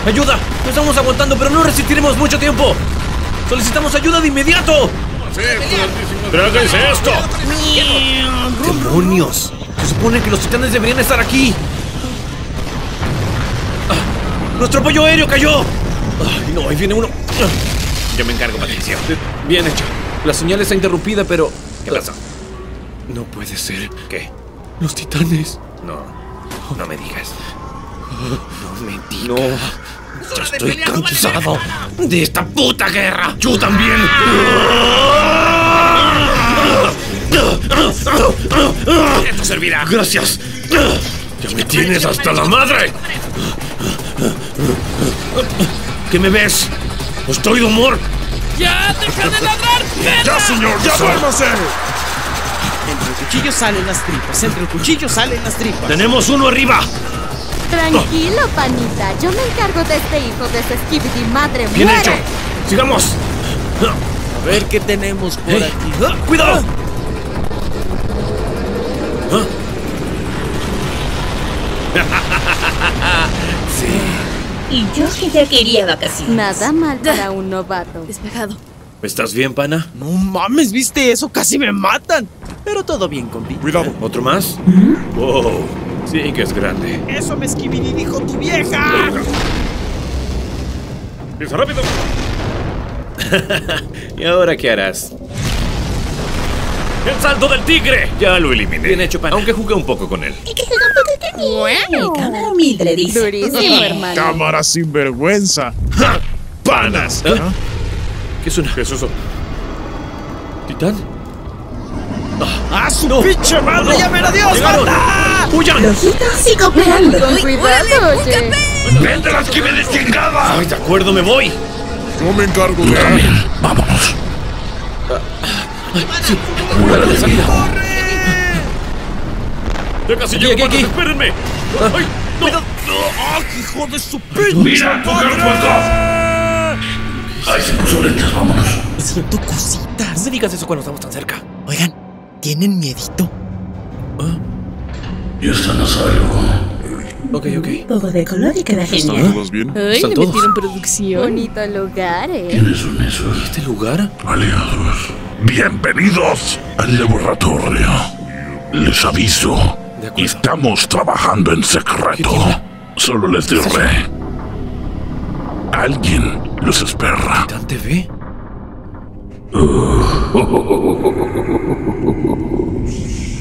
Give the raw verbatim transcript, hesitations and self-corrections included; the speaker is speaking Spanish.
¡Ayuda! ¡No estamos aguantando, pero no resistiremos mucho tiempo! ¡Solicitamos ayuda de inmediato! ¡Tráguense esto! ¡Demonios! Se supone que los titanes deberían estar aquí. ¡Ah! ¡Nuestro apoyo aéreo cayó! ¡Ay, no! Ahí viene uno. Yo me encargo, Patricio. Bien hecho. La señal está interrumpida, pero... ¿Qué pasa? No puede ser. ¿Qué? Los titanes. No, no me digas. No me digas. No. Ya estoy cansado de esta puta guerra. ¡Yo también! ¡Esto servirá! ¡Gracias! ¡Ya me tienes hasta la madre! ¿Qué me ves? ¡Estoy de humor! ¡Ya! ¡Deja de ladrar! ¡Ya, señor! ¡Ya duérmase! Entre el cuchillo salen las tripas. Entre el cuchillo salen las tripas. ¡Tenemos uno arriba! Tranquilo, panita. Yo me encargo de este hijo de ese Skibidi madre. ¡Bien ¡Muere! hecho! ¡Sigamos! A ver qué tenemos por Hey, aquí. ah, ¡cuidado! Y yo que ya quería vacaciones. Nada mal para un novato. Despejado. ¿Estás bien, pana? No mames, ¿viste eso? Casi me matan. Pero todo bien, compi. Cuidado. ¿Otro más? Wow. Sí que es grande. Eso me esquivini dijo tu vieja. ¡Piensa rápido! ¿Y ahora qué harás? ¡El salto del tigre! Ya lo eliminé. Bien hecho, pana. Aunque jugué un poco con él. Bueno, cámara humilde, dice. Durísimo, hermano. Cámara sinvergüenza. ¡Ja! ¡Panas! ¿Ah? ¿Qué es una? ¿Qué es eso? ¿Titán? ¡Ah, su pinche madre! ¡Llamen a Dios! ¡Llegaron! ¡Mata! ¡Huyan! Lojitos y cooperando. Con cuidado, oye. ¡Vente las que me destingaba! ¡Ay, de acuerdo, me voy! Yo me encargo de... ¡Vámonos! ¡Fuera de salida! ¡Ya casi Aquí, llego! aquí, aquí. panas, ¡Espérenme! ¡Ay! ¡No! ¡Ah, hijo de su pinche ¡Mira, coger fuego! ¡Ay, se puso lentas! ¡Vámonos! Siento cositas. No me digas eso cuando estamos tan cerca. Oigan, ¿tienen miedito? Ya están a salvo. Ok, ok. Todo de color y queda genial. ¿Todos bien? Ay, ¿Están le todos? metieron producción. Bonito lugar, ¿eh? ¿Quiénes son esos? ¿Este lugar? Aliados. Bienvenidos al laboratorio. Les aviso. De acuerdo. Estamos trabajando en ¿Qué secreto. tiene? Solo les diré. Alguien los espera. ¿Titán T V? Oh.